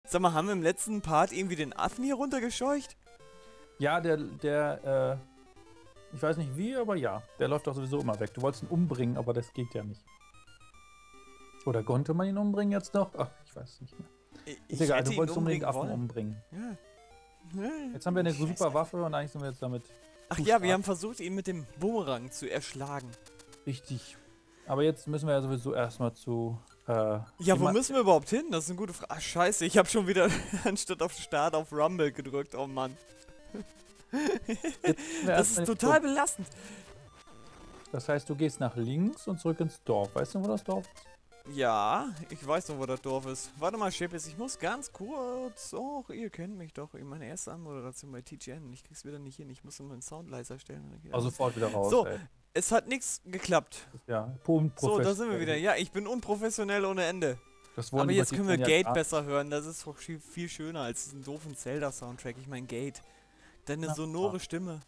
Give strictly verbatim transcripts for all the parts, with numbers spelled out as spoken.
Sag mal, haben wir im letzten Part irgendwie den Affen hier runtergescheucht? Ja, der, der, äh, ich weiß nicht wie, aber ja. Der läuft doch sowieso immer weg. Du wolltest ihn umbringen, aber das geht ja nicht. Oder konnte man ihn umbringen jetzt noch? Ach, ich weiß es nicht mehr. Ich Ist egal, hätte du ihn wolltest unbedingt umbringen Affen wollen. umbringen. Ja. Jetzt haben wir eine Scheiße. super Waffe und eigentlich sind wir jetzt damit Ach ja, wir haben versucht, ihn mit dem Bumerang zu erschlagen. richtig. Aber jetzt müssen wir ja sowieso erstmal zu, äh... Ja, wo jemand- müssen wir überhaupt hin? Das ist eine gute Frage. Ach, scheiße, ich habe schon wieder anstatt auf Start auf Rumble gedrückt. Oh Mann. Jetzt müssen wir Das erstmal ist nicht total so- belastend. Das heißt, du gehst nach links und zurück ins Dorf. Weißt du, wo das Dorf ist? Ja, ich weiß noch, wo das Dorf ist. Warte mal, Schippes, ich muss ganz kurz... Och, ihr kennt mich doch. Meine erste Anmoderation bei T G N. Ich krieg's wieder nicht hin. Ich muss meinen Sound leiser stellen. und dann geht Also alles. sofort wieder raus, So, ey. es hat nichts geklappt. Ja, So, da sind wir wieder. Ja, ich bin unprofessionell ohne Ende. Das wollen Aber die jetzt können wir Maschinen Gate ja besser hören. Das ist doch viel, viel schöner als diesen doofen Zelda-Soundtrack. Ich meine Gate. Deine Na, sonore Stimme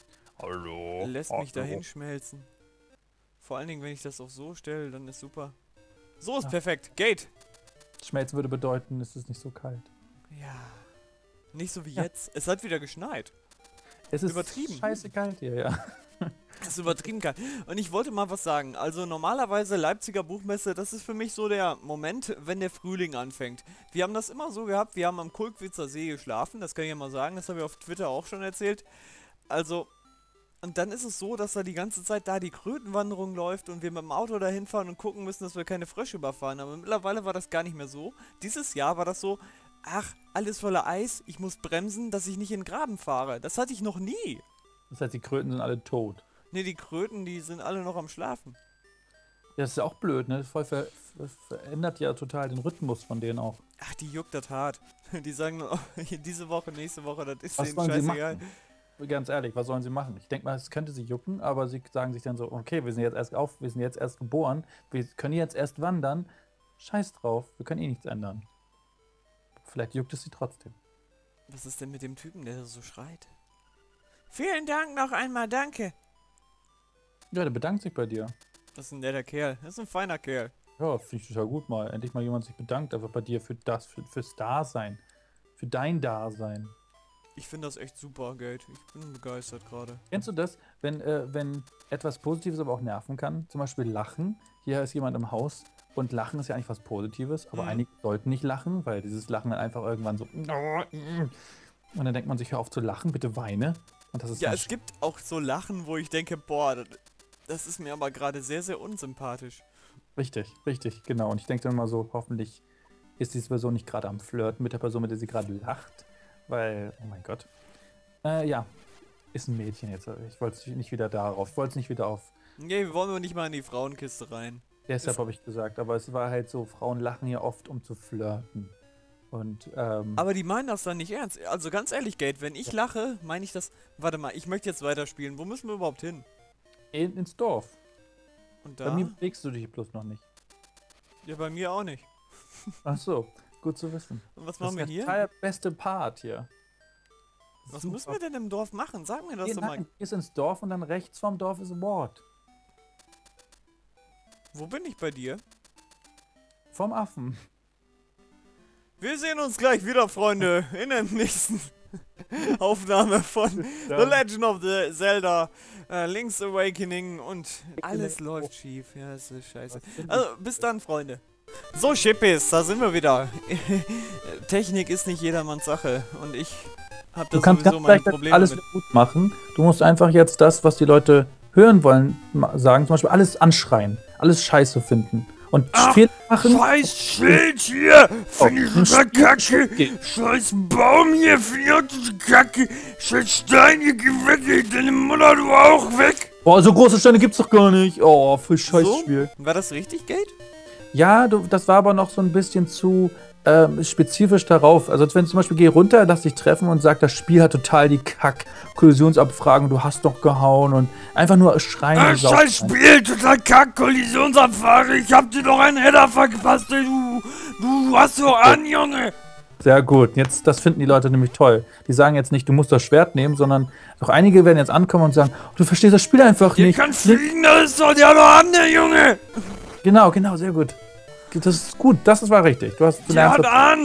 Hallo. lässt mich dahin schmelzen. Vor allen Dingen, wenn ich das auch so stelle, dann ist super. So ist Ja. perfekt. Gate. Schmelzen würde bedeuten, es ist nicht so kalt. Ja. Nicht so wie Ja. jetzt. Es hat wieder geschneit. Es ist Übertrieben. scheiße kalt hier, ja. Das ist übertrieben kalt. Und ich wollte mal was sagen. Also normalerweise Leipziger Buchmesse, das ist für mich so der Moment, wenn der Frühling anfängt. Wir haben das immer so gehabt, wir haben am Kulkwitzer See geschlafen, das kann ich ja mal sagen, das habe ich auf Twitter auch schon erzählt. Also, und dann ist es so, dass da die ganze Zeit da die Krötenwanderung läuft und wir mit dem Auto dahin fahren und gucken müssen, dass wir keine Frösche überfahren. Aber mittlerweile war das gar nicht mehr so. Dieses Jahr war das so, ach, alles voller Eis, ich muss bremsen, dass ich nicht in den Graben fahre. Das hatte ich noch nie. Das heißt, die Kröten sind alle tot. Ne, die Kröten, die sind alle noch am Schlafen. Ja, das ist ja auch blöd, ne? Das voll ver ver verändert ja total den Rhythmus von denen auch. Ach, die juckt das hart. Die sagen nur, diese Woche, nächste Woche, das ist Was denen sollen sie scheißegal. machen? Ganz ehrlich, was sollen sie machen? Ich denke mal, es könnte sie jucken, aber sie sagen sich dann so, okay, wir sind jetzt erst auf, wir sind jetzt erst geboren, wir können jetzt erst wandern. Scheiß drauf, wir können eh nichts ändern. Vielleicht juckt es sie trotzdem. Was ist denn mit dem Typen, der so schreit? Vielen Dank noch einmal, danke. Ja, der bedankt sich bei dir. Das ist ein netter Kerl. Das ist ein feiner Kerl. Ja, finde ich total gut mal. Endlich mal jemand sich bedankt, einfach bei dir für das, für, fürs Dasein. Für dein Dasein. Ich finde das echt super, Geld. Ich bin begeistert gerade. Kennst du das, wenn, äh, wenn etwas Positives aber auch nerven kann? Zum Beispiel Lachen. Hier ist jemand im Haus und Lachen ist ja eigentlich was Positives, aber Mhm. einige sollten nicht lachen, weil dieses Lachen dann einfach irgendwann so. Und dann denkt man sich, hör auf zu lachen, bitte weine. Und das ist Ja, ganz es gibt auch so Lachen, wo ich denke, boah, das, das ist mir aber gerade sehr, sehr unsympathisch. richtig, richtig, genau. Und ich denke dann immer so, hoffentlich ist diese Person nicht gerade am Flirten mit der Person, mit der sie gerade lacht. Weil, oh mein Gott. Äh, ja, ist ein Mädchen jetzt. Ich wollte es nicht wieder darauf. Ich wollte es nicht wieder auf. Nee, wir wollen wir nicht mal in die Frauenkiste rein. Deshalb Ist- habe ich gesagt. Aber es war halt so, Frauen lachen hier oft, um zu flirten. Und, ähm. Aber die meinen das dann nicht ernst. Also ganz ehrlich, Gate, wenn ich lache, meine ich das... Warte mal, ich möchte jetzt weiterspielen. Wo müssen wir überhaupt hin? in, ins Dorf. Und Bei da? mir bewegst du dich bloß noch nicht. Ja, bei mir auch nicht. Ach so, gut zu wissen. Und was Das machen ist wir der hier? total beste Part hier. Was Super. müssen wir denn im Dorf machen? Sag mir das Geh doch mal. rein, gehst ins Dorf und dann rechts vom Dorf ist Ward. Wo bin ich bei dir? Vom Affen. Wir sehen uns gleich wieder, Freunde, in der nächsten Aufnahme von The Legend of the Zelda, äh, Link's Awakening und alles läuft schief. Ja, es ist scheiße. Also, bis dann, Freunde. So, Schippis, da sind wir wieder. Technik ist nicht jedermanns Sache und ich habe Du das kannst sowieso ganz meine leicht Probleme alles mit. wieder gut machen. Du musst einfach jetzt das, was die Leute hören wollen, ma- sagen. Zum Beispiel alles anschreien. Alles scheiße finden. Und Ach, Fehler machen. Scheiß Schild hier! Find ich Oh, total kacke! Geh. Scheiß Baum hier! Find ich auch total kacke! Scheiß Stein hier! Geh weg! Ey. Deine Mutter, du auch weg! Boah, so große Steine gibt's doch gar nicht. Oh, für Scheißspiel. So? War das richtig, Gate? Ja, du, das war aber noch so ein bisschen zu ähm, spezifisch darauf. Also wenn zum Beispiel geh runter, lass dich treffen und sag, das Spiel hat total die Kack-Kollisionsabfragen, du hast doch gehauen und einfach nur schreien. Ah, und saufen. scheiß Spiel! Total kack! Kollisionsabfahre! Ich hab dir doch einen Header verpasst, ey, du! Du hast so an, Junge! Sehr gut. Jetzt, das finden die Leute nämlich toll. Die sagen jetzt nicht, du musst das Schwert nehmen, sondern auch einige werden jetzt ankommen und sagen, oh, du verstehst das Spiel einfach Der nicht. kann fliegen, das ist doch der doch an, der Junge! Genau, genau, sehr gut. Das ist gut, das war richtig. Du hast Der hat gelernt. an!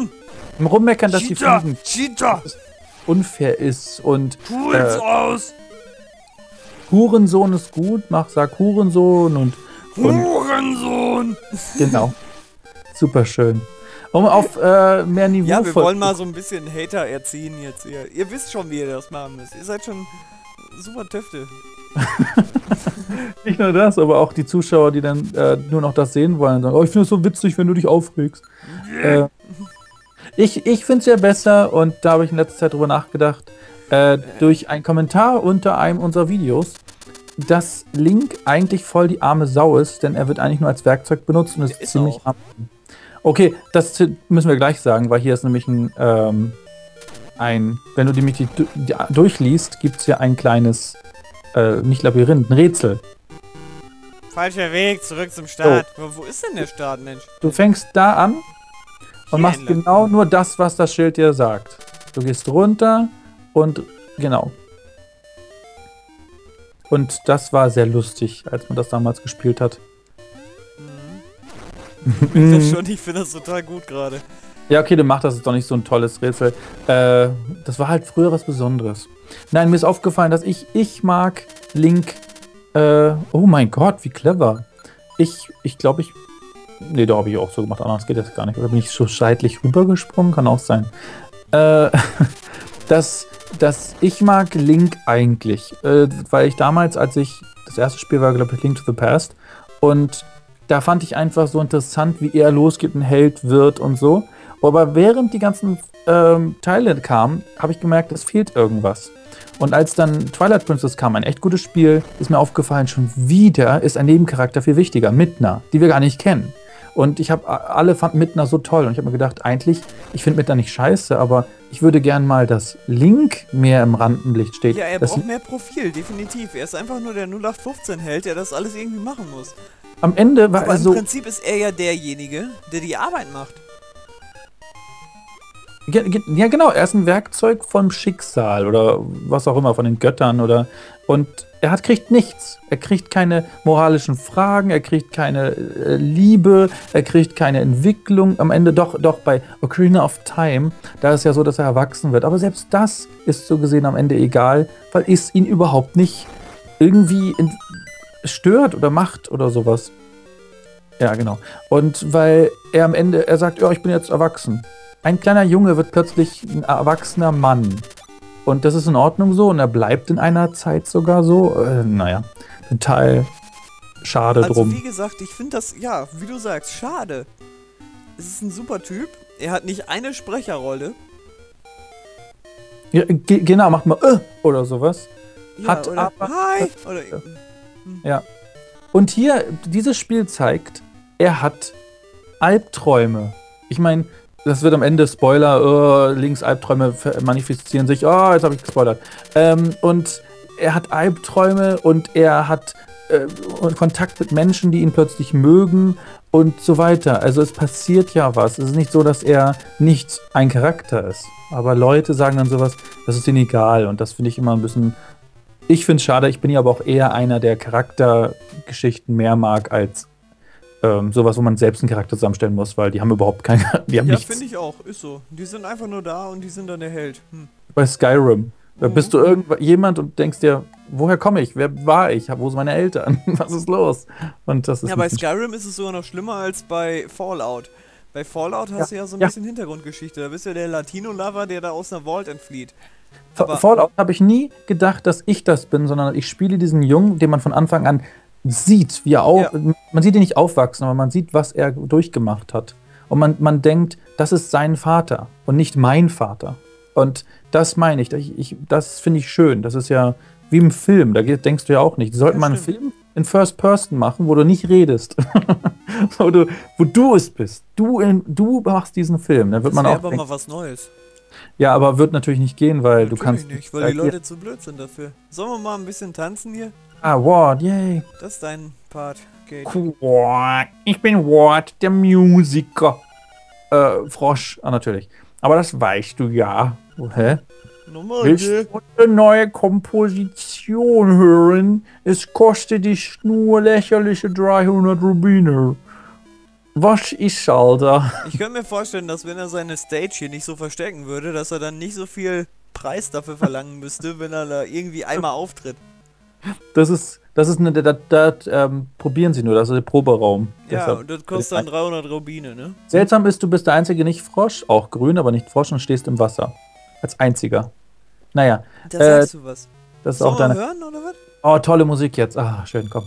Rummeckern, dass die Cheater! Fliegen Cheater! unfair ist und Tu äh, jetzt aus! Hurensohn ist gut, mach, sag Hurensohn und, und Hurensohn! genau. Super schön. Um auf äh, mehr Niveau Ja, wir voll- wollen mal so ein bisschen Hater erziehen jetzt hier. Ihr wisst schon, wie ihr das machen müsst. Ihr seid schon super Töfte. Nicht nur das, aber auch die Zuschauer, die dann äh, nur noch das sehen wollen und sagen, oh, ich finde es so witzig, wenn du dich aufregst. Äh, ich ich finde es ja besser, und da habe ich in letzter Zeit drüber nachgedacht, äh, durch einen Kommentar unter einem unserer Videos, dass Link eigentlich voll die arme Sau ist, denn er wird eigentlich nur als Werkzeug benutzt und ist, Ist ziemlich auch. arm. Okay, das müssen wir gleich sagen, weil hier ist nämlich ein, ähm, ein wenn du die, die, die durchliest, gibt es hier ein kleines, äh, nicht Labyrinth, ein Rätsel. Falscher Weg, zurück zum Start. Wo, wo ist denn der Start, Mensch? Du fängst da an und Hier machst entlang. genau nur das, was das Schild dir sagt. Du gehst runter und genau. Und das war sehr lustig, als man das damals gespielt hat. Ich finde das schon, ich finde das total gut gerade. Ja, okay, du machst das ist doch nicht so ein tolles Rätsel. Äh, das war halt früher was Besonderes. Nein, mir ist aufgefallen, dass ich, ich mag Link. Äh, oh mein Gott, wie clever. Ich, ich glaube, ich. Nee, da habe ich auch so gemacht, anders geht das gar nicht. Oder bin ich so seitlich rübergesprungen? Kann auch sein. Äh, dass, dass ich mag Link eigentlich. Äh, weil ich damals, als ich. Das erste Spiel war, glaube ich, Link to the Past. Und da fand ich einfach so interessant, wie er losgeht, ein Held wird und so. Aber während die ganzen ähm, Teile kamen, habe ich gemerkt, es fehlt irgendwas. Und als dann Twilight Princess kam, ein echt gutes Spiel, ist mir aufgefallen, schon wieder ist ein Nebencharakter viel wichtiger, Midna, die wir gar nicht kennen. Und ich habe alle fanden Midna so toll. Und ich habe mir gedacht, eigentlich, ich finde Midna nicht scheiße, aber ich würde gern mal, dass Link mehr im Rampenlicht steht. Ja, er dass braucht mehr Profil, definitiv. Er ist einfach nur der null acht fünfzehn-Held, der das alles irgendwie machen muss. am Ende war Aber er im so. Prinzip ist er ja derjenige, der die Arbeit macht. Ge- ge- Ja, genau, er ist ein Werkzeug vom Schicksal oder was auch immer, von den Göttern oder. Und er hat, kriegt nichts. Er kriegt keine moralischen Fragen, er kriegt keine äh, Liebe, er kriegt keine Entwicklung. Am Ende doch, doch bei Ocarina of Time, da ist ja so, dass er erwachsen wird. Aber selbst das ist so gesehen am Ende egal, weil es ihn überhaupt nicht irgendwie in, stört oder macht oder sowas. Ja, genau. Und weil er am Ende, er sagt, ja, ich bin jetzt erwachsen. Ein kleiner Junge wird plötzlich ein erwachsener Mann. Und das ist in Ordnung so und er bleibt in einer Zeit sogar so. Äh, naja, total schade Also drum. wie gesagt, ich finde das, ja, wie du sagst, schade. Es ist ein super Typ. Er hat nicht eine Sprecherrolle. Ja, ge genau, macht mal äh, oder sowas. Ja, Hat oder aber- Hi! Oder, Ja. Und hier, dieses Spiel zeigt, er hat Albträume. Ich meine, das wird am Ende Spoiler, äh, links Albträume ver- manifestieren sich. Oh, jetzt habe ich gespoilert. Ähm, und er hat Albträume und er hat äh, Kontakt mit Menschen, die ihn plötzlich mögen und so weiter. Also es passiert ja was. Es ist nicht so, dass er nicht ein Charakter ist. Aber Leute sagen dann sowas, das ist ihnen egal. Und das finde ich immer ein bisschen. Ich finde es schade. Ich bin ja aber auch eher einer, der Charaktergeschichten mehr mag als ähm, sowas, wo man selbst einen Charakter zusammenstellen muss, weil die haben überhaupt keinen. Die haben ja, nichts. finde ich auch. Ist so. Die sind einfach nur da und die sind dann der Held. Hm. Bei Skyrim. Da Mhm. bist du irgendjemand und denkst dir, woher komme ich? Wer war ich? Wo sind meine Eltern? Was ist los? Und das ist Ja, ein bei bisschen Skyrim ist es sogar noch schlimmer als bei Fallout. Bei Fallout hast du ja so ein ja. bisschen Hintergrundgeschichte. Da bist du ja der Latino-Lover, der da aus einer Vault entflieht. Fa- aber- Fallout habe ich nie gedacht, dass ich das bin, sondern ich spiele diesen Jungen, den man von Anfang an sieht, wie er auf, Ja. man sieht ihn nicht aufwachsen, aber man sieht, was er durchgemacht hat. Und man, man denkt, das ist sein Vater und nicht mein Vater. Und das meine ich, ich, ich das finde ich schön. Das ist ja wie im Film, da geht, denkst du ja auch nicht. Sollte Ja, man einen stimmt. Film in First Person machen, wo du nicht redest, wo, du, wo du es bist. Du, in, du machst diesen Film, dann wird Das man wäre auch aber denken, mal was Neues. ja, aber wird natürlich nicht gehen, weil du Natürlich kannst nicht, weil die erklären. Leute zu blöd sind dafür. Sollen wir mal ein bisschen tanzen hier? Ah, Ward, yay. Das ist dein Part, Kate. Ward, ich bin Ward, der Musiker. Äh, Frosch, ah, natürlich. Aber das weißt du ja. Hä? Nochmal, Willst hier. du eine neue Komposition hören? Es kostet dich nur lächerliche dreihundert Rubine. Was ist, Alter? Ich könnte mir vorstellen, dass wenn er seine Stage hier nicht so verstecken würde, dass er dann nicht so viel Preis dafür verlangen müsste, wenn er da irgendwie einmal auftritt. Das ist, das ist eine, da, da, ähm, probieren sie nur, das ist der Proberaum. Ja, Deshalb- und das kostet dann dreihundert Rubine, ne? Seltsam ist, du bist der einzige Nicht-Frosch, auch grün, aber nicht Frosch und stehst im Wasser. Als einziger. Naja, Da Äh, sagst du was. das ist Sollen auch wir deine. hören, oder was? Oh, tolle Musik jetzt. Ah, schön, komm.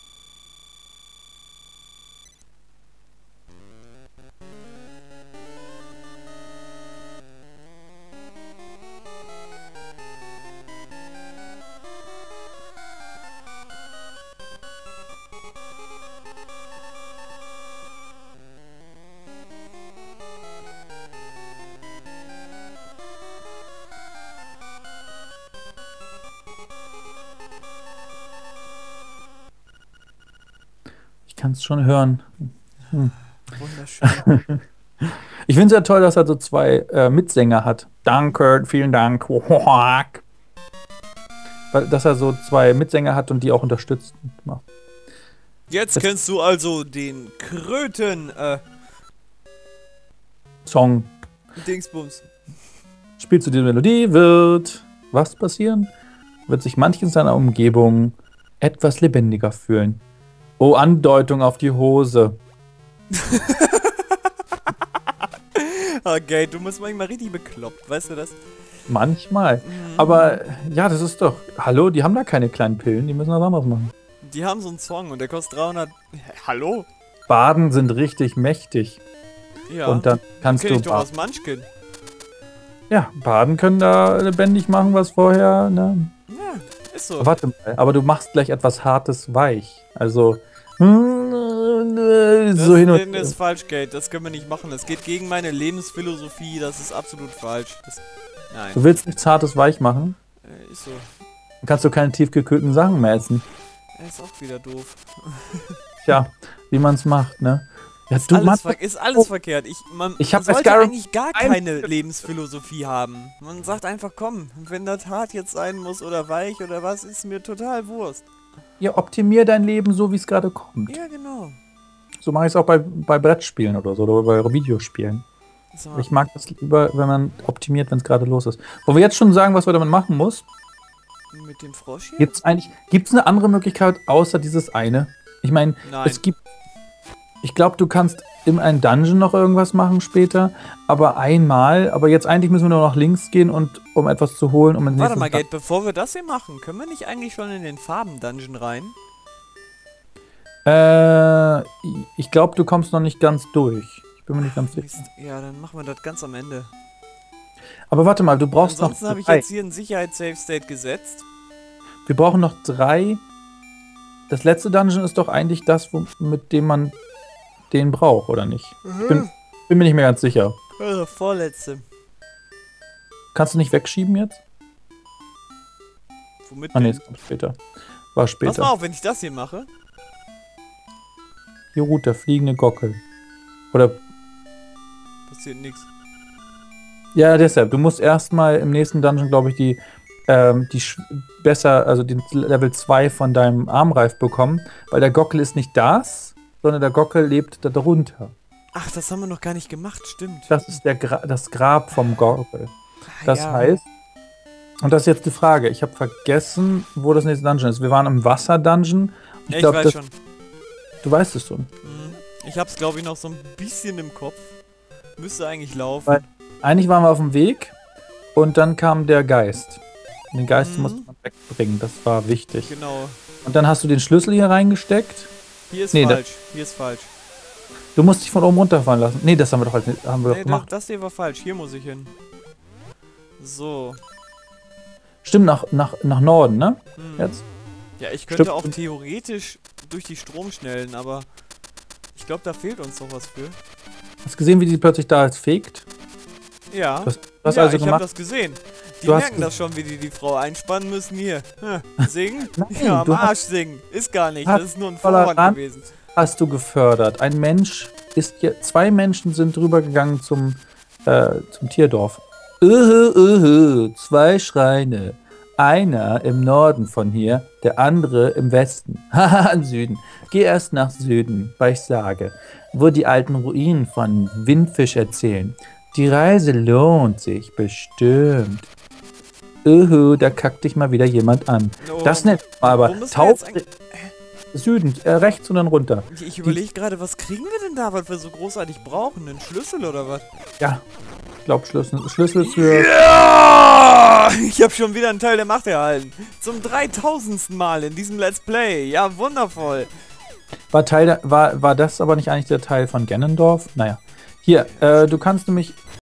Ich kann es schon hören. Wunderschön. Ich finde es ja toll, dass er so zwei äh, Mitsänger hat. Danke, vielen Dank. Weil, dass er so zwei Mitsänger hat und die auch unterstützt. Ja. Jetzt kennst du also den Kröten, äh, Song. Dingsbums. Spielst du die Melodie, wird was passieren? Wird sich manch in seiner Umgebung etwas lebendiger fühlen. Oh, Andeutung auf die Hose. Okay, du bist manchmal richtig bekloppt, weißt du das? Manchmal. Aber ja, das ist doch. Hallo, die haben da keine kleinen Pillen, die müssen was anderes machen. Die haben so einen Song und der kostet dreihundert. Hallo? Baden sind richtig mächtig. Ja. Und dann kannst kenn du ich doch Ba- aus Munchkin. Ja, Baden können da lebendig machen, was vorher. Ne? Ja, ist so. Warte mal, aber du machst gleich etwas Hartes weich. Also. So Das, hin und das ist falsch, Gate. Das können wir nicht machen. Das geht gegen meine Lebensphilosophie. Das ist absolut falsch. Das, nein. Du willst nichts Hartes weich machen? Äh, ist so. Dann kannst du keine tiefgekühlten Sachen mehr essen. Er ist auch wieder doof. Tja, wie man es macht, ne? Ja, Ist du alles, machst. ver ist alles verkehrt. Ich, man, Ich hab man bei sollte Skyrim eigentlich gar ein- keine Lebensphilosophie haben. Man sagt einfach, komm, wenn das hart jetzt sein muss oder weich oder was, ist mir total Wurst. Ja, optimier dein Leben so, wie es gerade kommt. Ja, genau. So mache ich es auch bei, bei Brettspielen oder so, oder bei Videospielen. So, Ich mag das lieber, wenn man optimiert, wenn es gerade los ist. Wollen wir jetzt schon sagen, was man damit machen muss? mit dem Frosch hier? Gibt es eigentlich, gibt's eine andere Möglichkeit, außer dieses eine? Ich meine, Nein. es gibt, ich glaube, du kannst in einem Dungeon noch irgendwas machen später, aber einmal, aber jetzt eigentlich müssen wir nur nach links gehen, und um etwas zu holen, um ins Warte nächste mal, Dun- Gate, bevor wir das hier machen, können wir nicht eigentlich schon in den Farben-Dungeon rein? Äh, ich glaube, du kommst noch nicht ganz durch. Ich bin mir nicht ganz sicher. Mist. Ja, dann machen wir das ganz am Ende. Aber warte mal, du brauchst noch Ansonsten habe ich drei. jetzt hier ein Sicherheits-Safe-State gesetzt. Wir brauchen noch drei. Das letzte Dungeon ist doch eigentlich das, wo, mit dem man den braucht, oder nicht? Ich bin, bin mir nicht mehr ganz sicher. Äh, vorletzte. Kannst du nicht wegschieben jetzt? Womit Ah, nee, denn? es kommt später. War Pass später. mal auf, wenn ich das hier mache. Hier ruht der fliegende Gockel. Oder, Passiert nichts. ja, deshalb. Du musst erstmal im nächsten Dungeon, glaube ich, die, ähm, die sch- besser, also den Level zwei von deinem Armreif bekommen, weil der Gockel ist nicht das, sondern der Gockel lebt da drunter. Ach, das haben wir noch gar nicht gemacht, stimmt. Das ist der Gra das Grab vom Gockel. Ah, Das ja. heißt, und das ist jetzt die Frage, ich habe vergessen, wo das nächste Dungeon ist. Wir waren im Wasser-Dungeon. Ich, Ja, ich glaub, weiß das, schon. du weißt es schon. Mhm. Ich hab's, glaube ich, noch so ein bisschen im Kopf. Müsste eigentlich laufen. Weil- Eigentlich waren wir auf dem Weg und dann kam der Geist. Und den Geist Mhm. musste man wegbringen, das war wichtig. Genau. Und dann hast du den Schlüssel hier reingesteckt. Hier ist Nee, da- falsch. Hier ist falsch. Du musst dich von oben runterfallen lassen. Nee, das haben wir doch, halt, haben wir Nee, doch das, gemacht. das hier war falsch. Hier muss ich hin. So. Stimmt, nach, nach, nach Norden, ne? Hm. Jetzt? Ja, ich könnte Stimmt. auch theoretisch durch die Stromschnellen, aber ich glaube, da fehlt uns noch was für. Hast du gesehen, wie die plötzlich da jetzt fegt? Ja. Du hast, du hast ja, also ich habe gemacht. das gesehen. Die Du hast merken ge- das schon, wie die die Frau einspannen müssen. Hier. Hm. Singen? Nein, ja, am du hast- Arsch singen. Ist gar nicht. hast Das ist nur ein voller Vorwand Ran- gewesen. Hast du gefördert. Ein Mensch ist hier. Zwei Menschen sind rübergegangen zum, äh, zum Tierdorf. Öhö, öhö, zwei Schreine. Einer im Norden von hier, der andere im Westen. Haha, im Süden. Geh erst nach Süden, weil ich sage, wo die alten Ruinen von Windfisch erzählen. Die Reise lohnt sich bestimmt. Uhu, da kackt dich mal wieder jemand an. Oh, Das nennt man aber wo müssen wir Taub. jetzt eigentlich- Süden, äh, rechts und dann runter. Ich, ich überlege gerade, was kriegen wir denn da, was wir so großartig brauchen? Einen Schlüssel oder was? Ja, ich glaube Schlüssel, Schlüssel für... Ja! Ich habe schon wieder einen Teil der Macht erhalten. Zum dreitausendsten Mal in diesem Let's Play. Ja, wundervoll. War, Teil der, war, war das aber nicht eigentlich der Teil von Ganondorf? Naja. Hier, äh, du kannst nämlich